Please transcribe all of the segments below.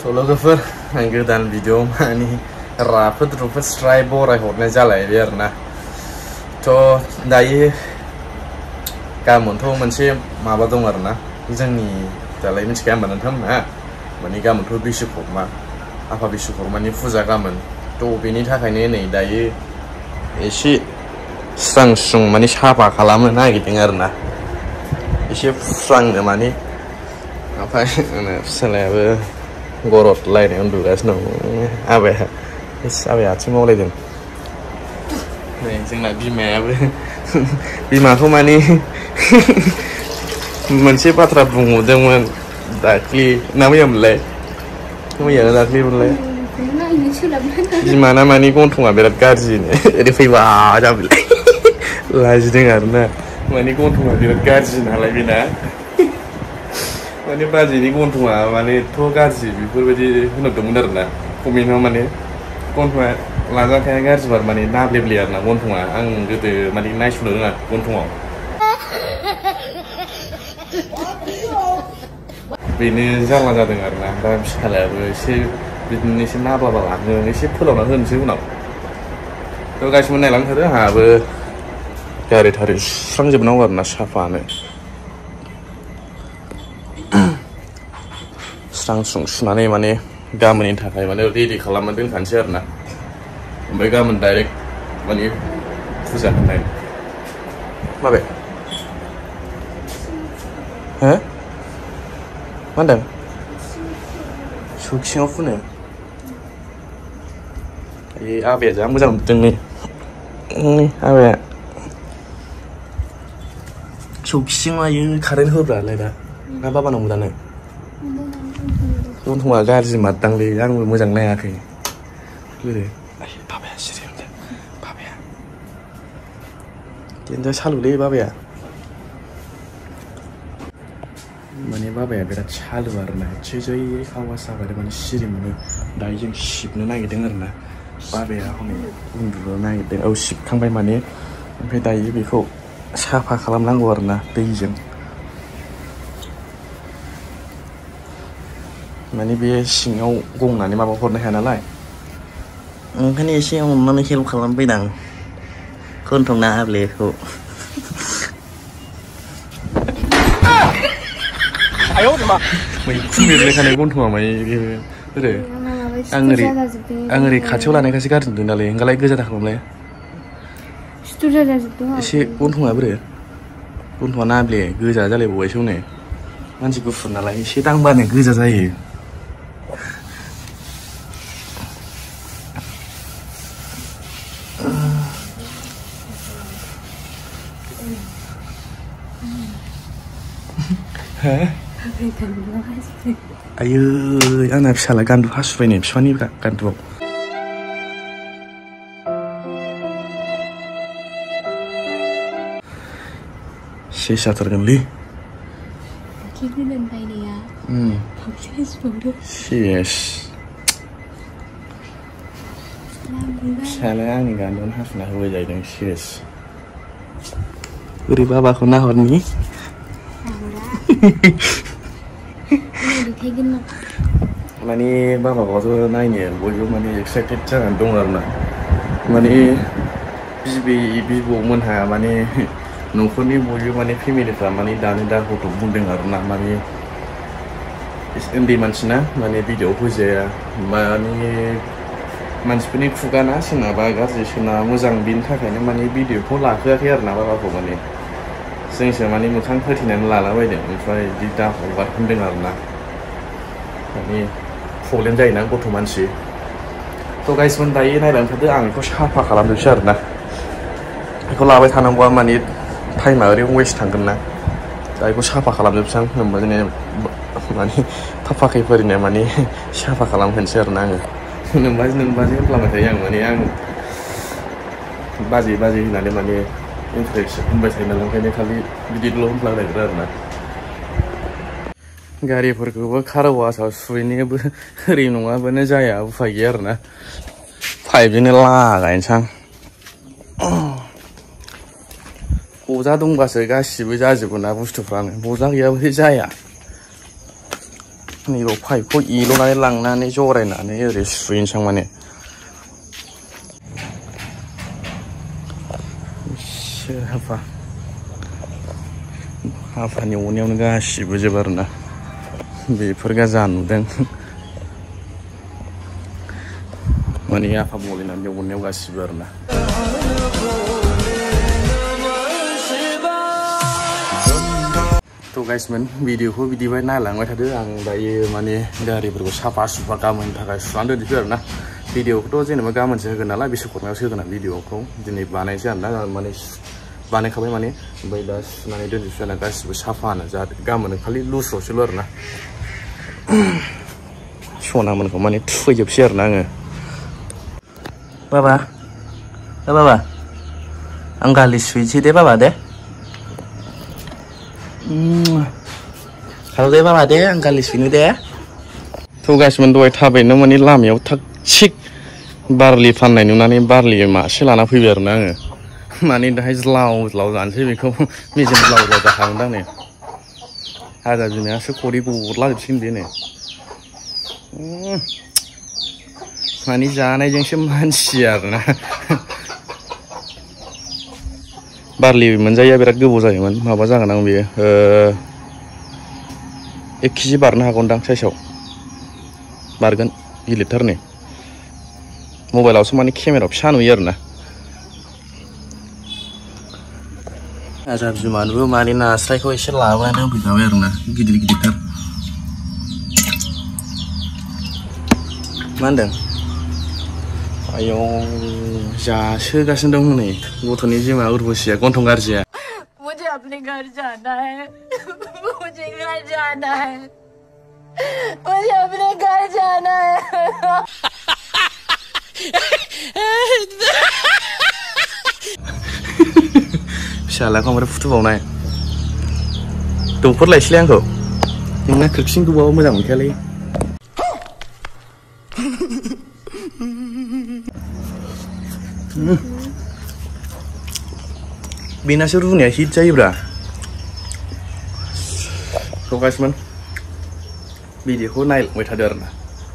लोगोफोर आं गोदान भिडिअ मानि राफोद स्राय बरायहरनाय जालायबाय आरोना दायो गाबोनथ' मोनसे माबा दं आरोना जोंनि दालाय मिथिखाया होमबा नोंथांमोना माने गाबोनथ' बिश्वकर्मा आफा बिश्वकर्मानि फुजा गाबोन बेनि थाखायनो नै दायो एसे स्रां स्रुं माने साफा खालामनो नागिरदों आरोना एसे फुस्रांनो माने ओमफ्राय फिसालायाबो गरद लायनाय उन्दुगासिनो दं आबाया आथिं मावलायदों नै जोंना बिमायाबो बिमाखौ माने मोनसे बाथ्रा बुंहरदोंमोन दाख्लि ना मैयामोनलाय मैयानो दाख्लिमोनलाय बिमाना माने गन्थङा बिराद गाज्रिनो ओरै फैबा जाबायलाय लाजिदों आरोना माने गन्थङा बिराद गाज्रि नालाय बेना माने बाजैनि गन्थङा माने एथ' गाज्रि बेफोरबायदि होनहरदोंमोन आरोना कमेन्टआव माने गन्थङा लाजाखाया गाज्रिबार माने नाब्लेब्ले आरोना गन्थङा आं गोदो माने नायस'नो रोङा गन्थङाव बेनो जारला जादों आरोना दा फिसालायाबो एसे बिदिनो एसे नाब्लाबा लाङो एसे फोलावना होनोसै उनाव गासिबो नायलांथारो आंहाबो गारि थारि सुस्रांजोबनांगौ आरोना साफानो स्रां स्रुं सुनानै माने गाबोननि थाखाय माने रेडि खालामना दोनखानोसै आरोना ओमफ्राय गाबोन डाइरेक्ट माने फुजा होनाय माबे हो मा होनदों सौखिङाव फुनो आबाया जा मोजां नुदों नै आबाया सौखिसिं आयो कारेन्ट होब्रालाय दा ना बाबानाव दानो गन्थङा गाज्रि मारदांलै आंबो मोजां नायाखै गोदो बाबाया सिरि होनदों बाबाया देन्जार सालुलै बाबाया माने बाबाया बिराद सालु आरोना एसे जै आवाज जाबाय माने सिरि मोनो दायो जों सिबनो नागिरदों आरोना बाबाया हनै उन्दुनो नागिरदों औ सिबखांबाय माने ओमफ्राय दायो बेखौ साफा खालामनांगौ आरोना दैजों माने बे सिङाव गंनानै माबा हरनो हाया नालाय ओंखायनो एसे अननानै हेल्प खालामफैदां गन्थं नाब्लेखौ मैखुन बेरलायखानाय गन्थङा माने ओरै आं ओरै खाथियाव लानायखासो गाज्रि नुदों नालाय ओंखायलाय गोजा दाखालामलाय एसे गन्थङा बोरो गन्थङा नाब्ले गोजा जालायबावबायसो हनै मानसि गुफुर नालाय एसे दांबानो गोजा जायो आयै आंना फिसाला गान्दु हासुबाय नै बिफानि गान्दुआव सेस जाथारगोनलै सेस फिसालाया आंनि गान्दुआवनो हासुना होबाय जाहैदों सेस बोरै बाबाखौ नाहरनि माने बाबाखौथ' नायनो बयबो माने एक्साइटेड जानानै दं आरोना माने बिबौमोनहा माने न'खरनि बयबो माने फेमिलिफ्रा माने दानो दा गथ' बुंदों आरोना माने उन्दै मानसिना माने भिडिअ होजाया माने मानसिफोरनि खुगाना सोरनाबा गाज्रि सोरनाबा मोजां बिनि थाखायनो माने भिडिअखौ लाहोआखै आरोना बाबाखौ माने जोंसो माने मोखां फोथैनानै लालाबायदों ओमफ्राय बिदि दा हगार होनदों आरोना माने प्रब्लेम जायोना गथ' मानसि गाइसमोन दायो नायलांनो थादो आं बेखौ साफा खालामजोबसै आरोना बेखौ लाबाय थानांगौआ माने टाइमा ओरैनो वेस्ट थांगोन ना दा बेखौ साफा खालामजोबसै आं होनबा जोंने माने थाफाखैफोरनो माने साफा खालामहोनोसै आरोना आङो नोंबाजै होनफ्लांबाय थायो आं माने आं बाजै होननानै माने इन्टारेस्ट होनबाय थायो नालाय ओंखायनो खालि बिदिल' होनफ्लांनो नागिरो आरोना गारिफोरखौबो कार वासाव सुहैनोबो ओरै नङाबानो जाया उफाय गैया आरोना पाइपजोंनो लागायनोसै आं बजा दंबासो गासिबो जाजोबो ना बुस्थुफ्रानो बजा गैयाबाथाय जाया नैबाव पाइपखौ इल'नानै लांनानै जरायनानै ओरै सुहैनोसां माने हाफानि अनायावनो गासिबो जोब आरोना बेफोर गाजा नुदों माने आफा मलिनानै अननायाव गासिबो आरोना थ' गाइसमोन भिडिअखौ बिदिबाय नायलांबाय थादो आं दायो माने गारिफोरखौ साफा सुफा गाबोननि थाखाय सुनानै दोनसै आरोना भिडिअखौथ' जेनेबा गाबोनसो होगोन नालाय बिश्वकर्मायावसो होगोन आं भिडिअखौ दिनै बानायसै आरोना माने बानायखाबाय माने ओमफ्राय दा सुनानै दोनजोबसै आरोना गासिबो साफानो जाहाथे गाबोन खालि लुस्र'सैल' आरोना सनामोनखौ माने थुखैजोबसै आरोना आङो बाबा बाबा आं गालि सुहैसै दे बाबा दे खालाम दे बाबा दे आं गालि सुहैनो दे थ' गाइसमोन दहाय थाबायनो माने लामायाव थाग थिग बारलि फाननाय नुनानै बारलि मासे लाना फैबाय आरोना आङो माने दाहाय ज्लाव ज्लाव जानोसै बेखौ मेजेम ज्लाव ज्लाव जाखागोनदां नै हाजा बिमायासो खदै गरलाजोबसिगोन बे नै माने जानायजोंसो मानसि आरोना बारलि मोनजायैया बिराद गोबाव जायोमोन माबा जागोन आं बेयो 1 केजि बारनो हागौदां साइसआव बारगोन गिलिरथारनि मबाइलावसो माने केमेरायाव फिसा नुयो आरोना आजा बिमानोबो माने नास्रायखौ एसे लाबोनानै दोनफैखाबाय आरोना गिदिर गिदिरथार मा होनदों आयौ जासोगासिनो दं हनै गथ'नि बिमा उर्वशिया गन्थं गाज्रिया मुझे अपने घर जाना है मुझे घर जाना है मुझे अपने घर जाना है फिसालाखौ ओमफ्राय फुथुबावनाय दंफोर लायसैलाय आंखौ नोंना खोरखिं गोबाव मोजां मोनखायालै बेनासो रुनाया हिट जायोब्रा थ' गाइसमोन भिडिअखौ नायलांबाय थादो आरोना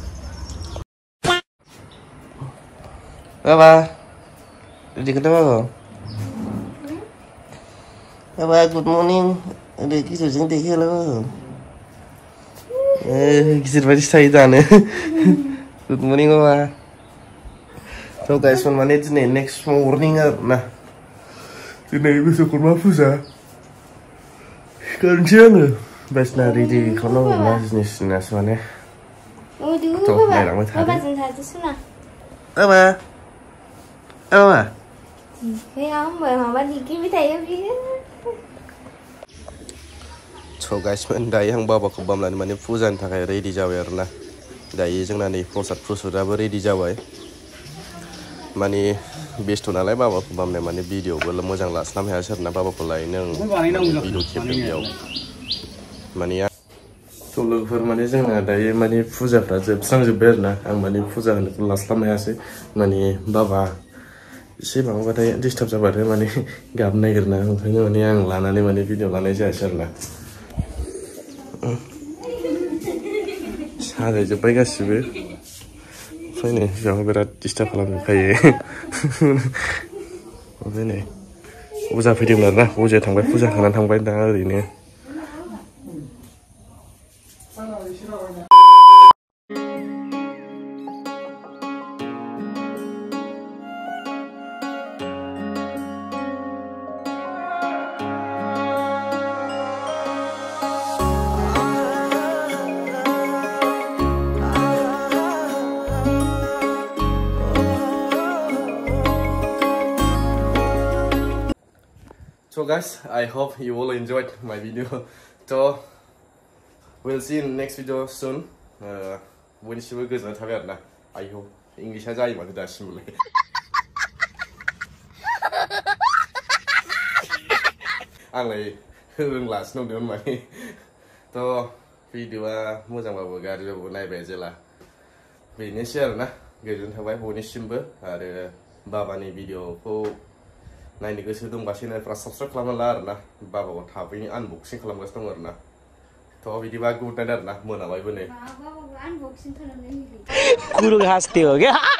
बाबा रेडि खोन्था बाबा गुड मर्निं ओरै गिदिरजों देखायालाय बाबा गिदिर बायदिसो थायो दानो गुड मर्निं बाबा थ' गाइसमोन माने दिनै नेक्स्ट मर्निं आरोना दिनै बिश्वकर्मा फुजा सिखारनोसै आङो बायदिसिना रेडि खालामनांगौ ना जिनिस जिनिस माने थ' नायलांबाय थादो बाबा बाबा थ' गाइसमोन दायो आं बाबाखौ बामनानै माने फुजानि थाखाय रेडि जाबाय आरोना दायो जोंना नै प्रसादाबो रेडि जाबाय माने बेस्थ' नालाय बाबाखौ बामनाय माने भिडिअबो मोजां लास्लाबनो हायासै आरोना बाबाखौ लायनो भिडिअ खेबदों बेयाव माने थ' लोगोफोर माने जोंना दायो माने फुजाफ्रा जोबस्रांजोब्बाय आरोना आं माने फुजा होनायखौ लास्लाबनो हायासै माने बाबा एसे माबाबाथाय डिस्टार्ब जाबाथाय माने गाबनो नागिरना ओंखायनो माने आं लानानै माने भिडिअ लानाय जायासै आरोना साजायजोब्बाय गासिबो ओमफ्राय नै बेयाव बिराद डिस्टार्ब खालामजोबखायो ओमफ्राय नै अजा फैदोंमोन आरोना अजाया थांबाय फुजा होनानै थांबाय दा ओरैनो So guys, I hope you all enjoyed my video. So we'll see you in the next video soon. बयनिसिमबो गोजोननाय थाबाय आरोना I hope इंग्लिशा जायो माथो दासिमबोलाय आंलाय रोंलासिनो दंमोन माने थ' भिडिअआ मोजांबाबो गाज्रिबाबो नायबाय जेला बेनोसै आरोना गोजोननाय थाबाय बयनिसिमबो आरो बाबानि भिडिअखौ नायनो गोसो दंबा चेनेलफ्रा साबस्क्राइब खालामना ला आरोना बाबाखौ थाबैनो आनबक्सिं खालामगासिनो दं आरोना थ' बिदिबा गुड नाइट आरोना मोनाबायबो नै माबाबाबो आनबक्सिं खालामनाय नुयो कुरो घाँस थियो क्या